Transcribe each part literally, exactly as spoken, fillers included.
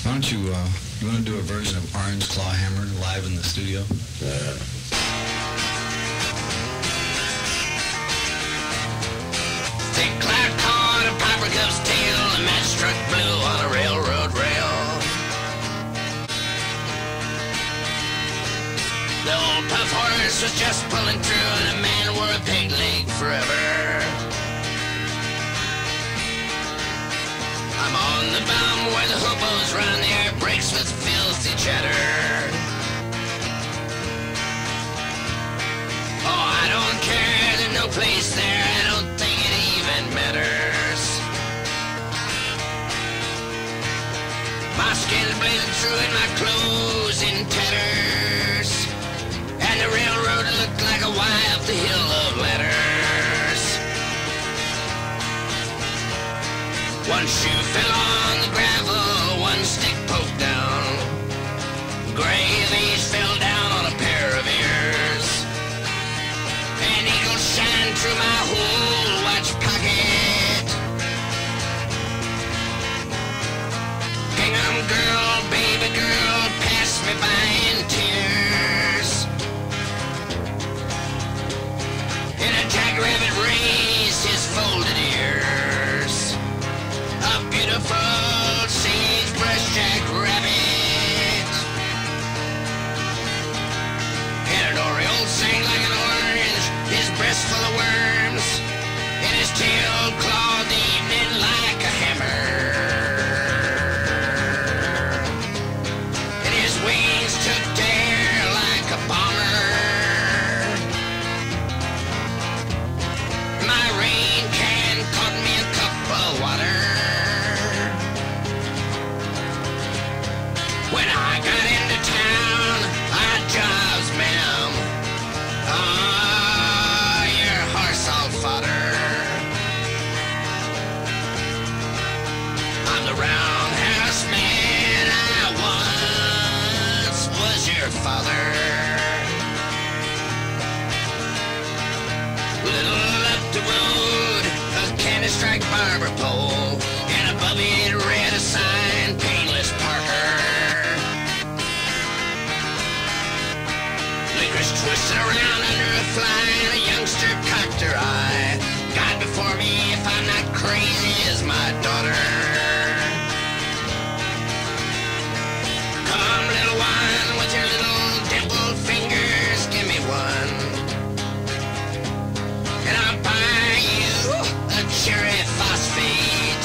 Why don't you, uh, you want to do a version of Orange Claw Hammer live in the studio? Uh, Thick cloud caught a piper cub's tail, a match struck blue on a railroad rail. The old puff horse was just pulling through, and a man wore a pig leg forever. I'm on the bum where the hobos run, the air breaks with filthy chatter. Oh, I don't care, there's no place there, I don't think it even matters. My skin's blazing through and my clothes in tatters, and the railroad looked like a Y up the hill of ladders. One shoe fell on the gravel, one stick poked down. Gray leaves fell down on a pair of ears. An eagle shined through my whole watch pocket. Gingham girl, baby girl, passed me by in tears. And a jackrabbit raised his folded ears. A beautiful sagebrush jackrabbit. And an oriole sang like an orange, his breast full of worms, and his tail clawed the evening like a hammer. And his wings took to air like a bomber. My rain can caught me a cup of water. When I got into town, odd jobs, ma'am. Ah, your horse all fodder. I'm the roundhouse man, I once was your father. Little up the road, a candy strike barber pole, and above it read a sign, Painless Parker. Licorice twisted around under a fly, and a youngster cocked her eye. God before me, if I'm not crazy, is my daughter. Come, little one, with your little dimpled fingers, give me one. And I'll buy you a cherry phosphate.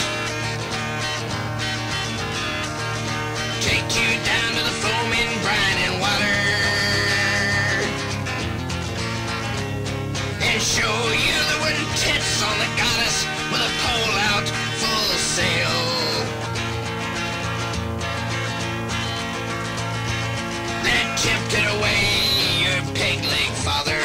Take you down to the foaming brine and water, and show you the wooden tits on the goddess with a pole out full sail. That tipped it away, your pig leg father.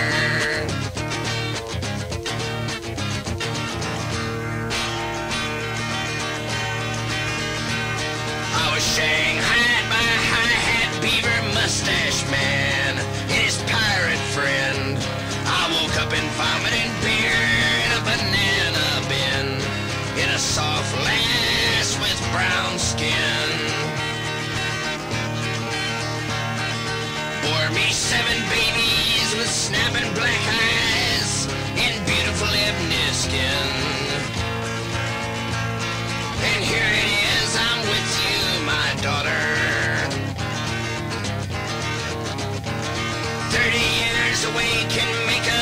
I was shanghaied by a high-hat beaver mustache man and his pirate friend. I woke up and vomited beer in a banana bin, in a soft lass with brown skin. Bore me seven babies with snapping black eyes and beautiful ebony skin. And here it is, I'm with you, my daughter. Thirty years away can make a